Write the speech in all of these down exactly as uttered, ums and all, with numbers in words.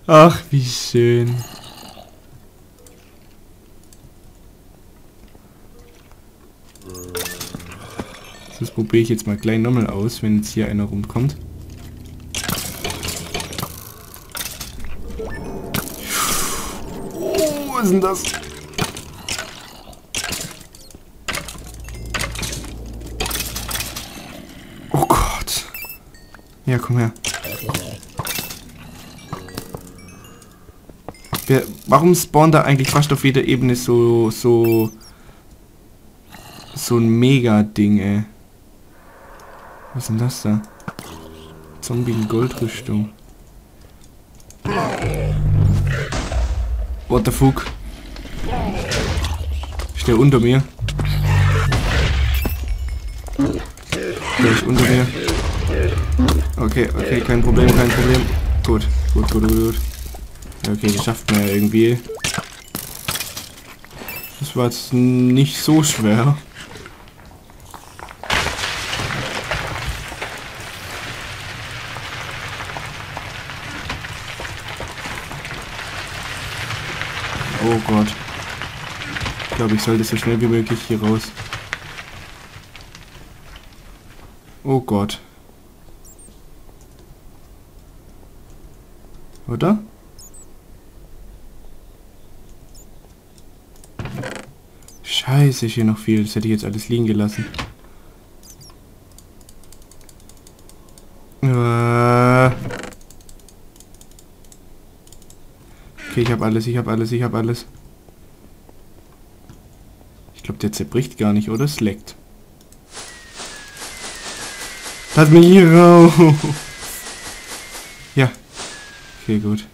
Ach, wie schön. Das probiere ich jetzt mal gleich nochmal aus, wenn jetzt hier einer rumkommt. Oh, was ist denn das? Oh Gott. Ja, komm her. Wer, warum spawnt da eigentlich fast auf jeder Ebene so, so, so ein Mega-Ding, ey? Was ist denn das da? Zombie-Goldrüstung. What the fuck? Ist der unter mir? Der ist unter mir. Okay, okay, kein Problem, kein Problem. Gut, gut, gut, gut, gut. Okay, das schafft man ja irgendwie. Das war jetzt nicht so schwer. Oh Gott. Ich glaube, ich sollte so schnell wie möglich hier raus. Oh Gott. Oder? Scheiße, ist hier noch viel. Das hätte ich jetzt alles liegen gelassen. Äh. Okay, ich habe alles, ich habe alles, ich habe alles. Ich glaube, der zerbricht gar nicht, oder? Es leckt. Lass mich hier raus. Ja. Okay, gut.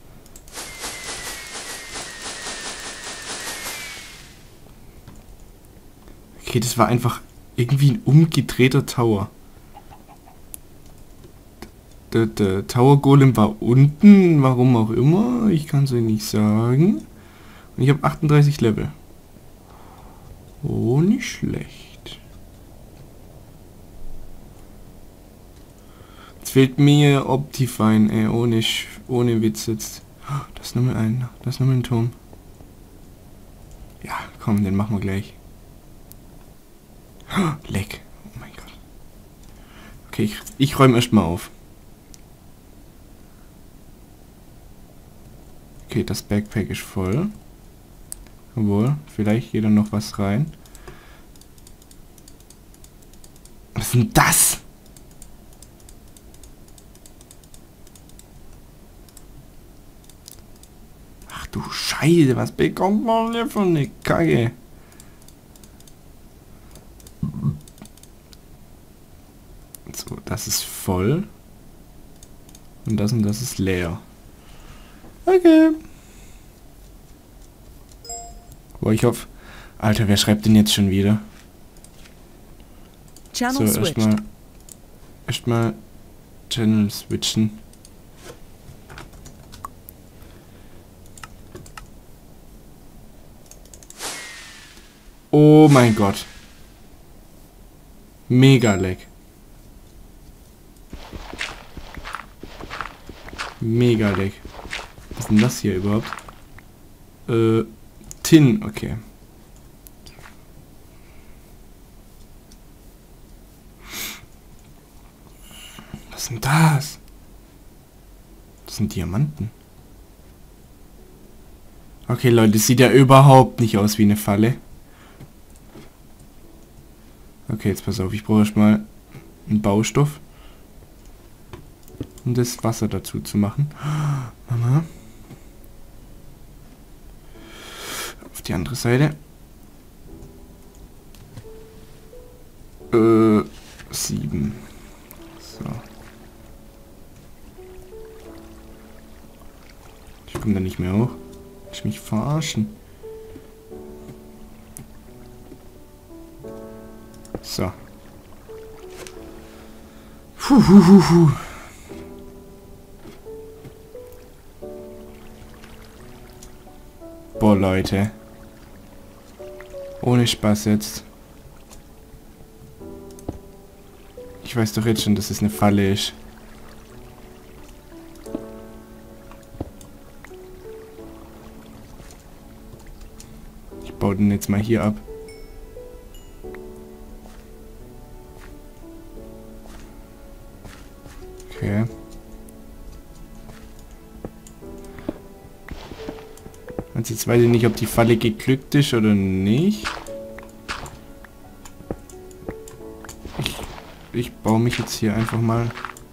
Okay, das war einfach irgendwie ein umgedrehter Tower. Der, der Tower Golem war unten, warum auch immer. Ich kann es euch nicht sagen. Und ich habe achtunddreißig Level. Oh, nicht schlecht. Jetzt fehlt mir Optifine, ey, ohne, ohne Witz jetzt. Das ist nochmal ein, das ist nochmal ein Turm. Ja, komm, den machen wir gleich. Leck. Oh mein Gott. Okay, ich, ich räume erstmal auf. Okay, das Backpack ist voll. Obwohl, vielleicht geht da noch was rein. Was ist denn das? Ach du Scheiße, was bekommt man hier von eine Kacke? So, das ist voll. Und das und das ist leer. Okay. Boah, ich hoffe... Alter, wer schreibt denn jetzt schon wieder? Channel so, erstmal... Erstmal... Channel switchen. Oh mein Gott. Mega Lag. Mega Lag. Was ist denn das hier überhaupt? Äh... Tin, okay. Was ist denn das? Das sind Diamanten. Okay, Leute, das sieht ja überhaupt nicht aus wie eine Falle. Okay, jetzt pass auf, ich brauche erstmal einen Baustoff. Um das Wasser dazu zu machen. Mama. Auf die andere Seite. Äh, sieben. So. Ich komme da nicht mehr hoch. Ich mich verarschen. So. Puh, puh, puh, puh. Boah, Leute. Ohne Spaß jetzt. Ich weiß doch jetzt schon, dass es eine Falle ist. baue den jetzt mal hier ab. Okay. Und jetzt weiß ich nicht, ob die Falle geglückt ist oder nicht. Ich, ich baue mich jetzt hier einfach mal.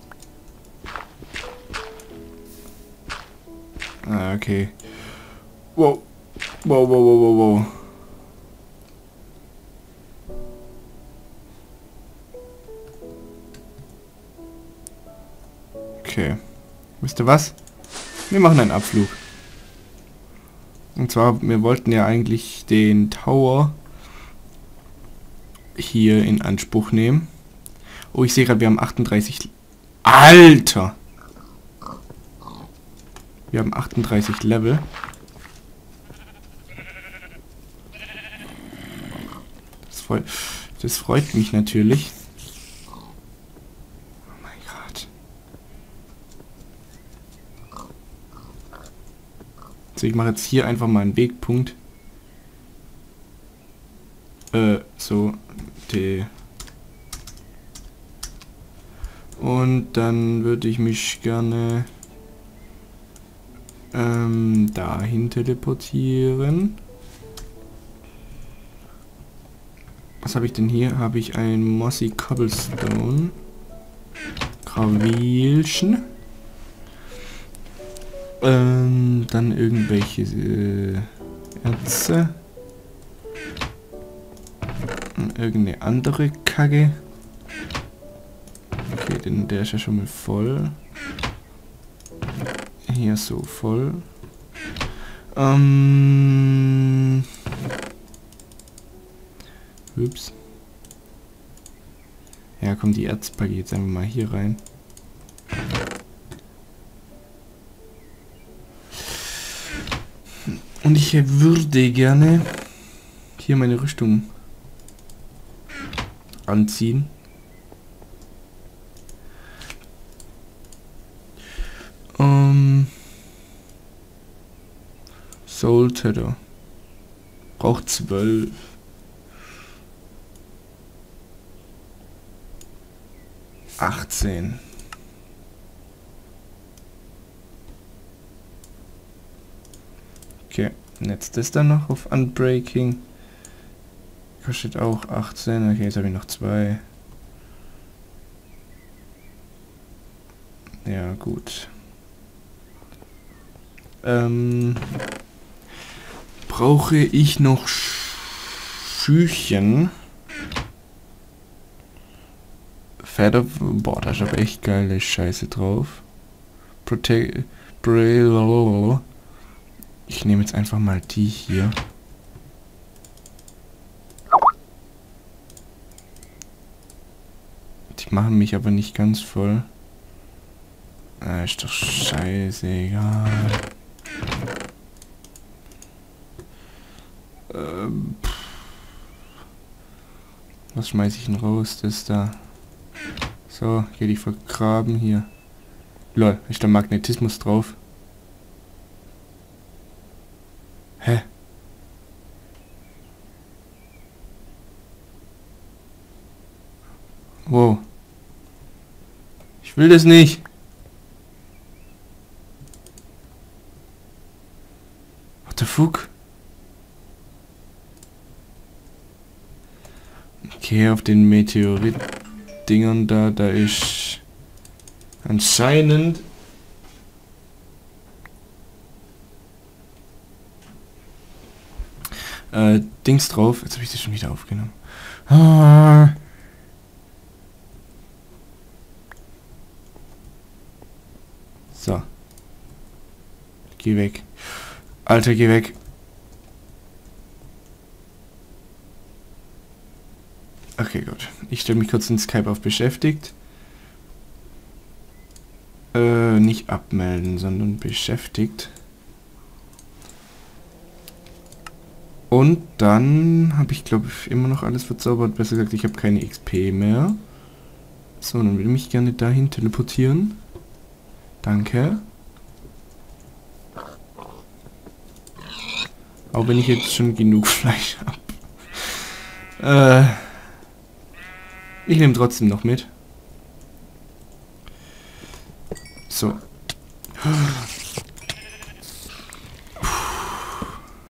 Ah, okay. Wow. Wow, wow, wow, wow, wow. Okay. Wisst ihr was? Wir machen einen Abflug. Und zwar, wir wollten ja eigentlich den Tower hier in Anspruch nehmen. Oh, ich sehe gerade, wir haben achtunddreißig... Alter! Wir haben achtunddreißig Level. Das freut, das freut mich natürlich. Oh mein Gott. So, ich mache jetzt hier einfach mal einen Wegpunkt. Äh, so. Die. Und dann würde ich mich gerne ähm, dahin teleportieren. Was habe ich denn hier? Habe ich ein Mossy Cobblestone. Gravilchen. Ähm, dann irgendwelche äh, Erze. Irgendeine andere Kacke. Okay, denn der ist ja schon mal voll. Hier so voll. Ähm. Ups. Ja, komm, die Erzpacke jetzt einfach mal hier rein. Und ich würde gerne hier meine Rüstung anziehen. Um, Soul Tether. Braucht zwölf. achtzehn. Okay, jetzt das dann noch auf Unbreaking. Kostet auch achtzehn. Okay, jetzt habe ich noch zwei. Ja, gut. Ähm, brauche ich noch Schüchen? Feather, boah, da ist aber echt geile Scheiße drauf. Protect, ich nehme jetzt einfach mal die hier. Die machen mich aber nicht ganz voll. Ah, ist doch scheißegal. Ähm, was schmeiß ich denn raus? Das da. So, hier die vergraben hier. Lol, ist da Magnetismus drauf? Hä? Wow. Ich will das nicht. What the fuck? Okay, auf den Meteorit-Dingern da, da ist anscheinend äh, Dings drauf. Jetzt habe ich das schon wieder aufgenommen. Ah. So. Geh weg. Alter, geh weg. Okay, gut. Ich stelle mich kurz in Skype auf beschäftigt. Äh, nicht abmelden, sondern beschäftigt. Und dann habe ich, glaube ich, immer noch alles verzaubert. Besser gesagt, ich habe keine X P mehr. So, dann will ich mich gerne dahin teleportieren. Danke. Auch wenn ich jetzt schon genug Fleisch habe. Äh, ich nehme trotzdem noch mit. So.